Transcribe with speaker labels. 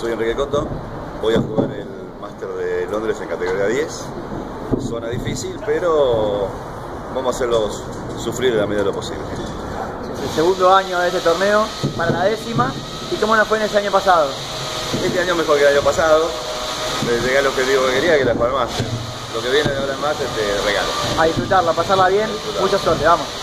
Speaker 1: Soy Enrique Cotto, voy a jugar el Máster de Londres en categoría 10. Zona difícil, pero vamos a hacerlos sufrir en la medida de lo posible.
Speaker 2: Es el segundo año de este torneo, para la 10ª. ¿Y cómo nos fue en ese año pasado?
Speaker 1: Este año mejor que el año pasado. Llegué al objetivo que quería, que era jugar el Máster. Lo que viene de ahora en Máster te regalo.
Speaker 2: A disfrutarla, a pasarla bien. Mucha suerte, vamos.